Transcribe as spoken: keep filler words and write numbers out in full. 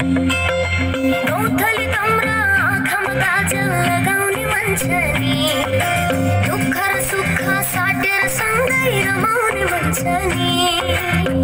गौथली तम्रा आँखामा काजल लगाउने मान्छे नि दुःख र सुख साटेर सँगै रमाउने भन्छ नि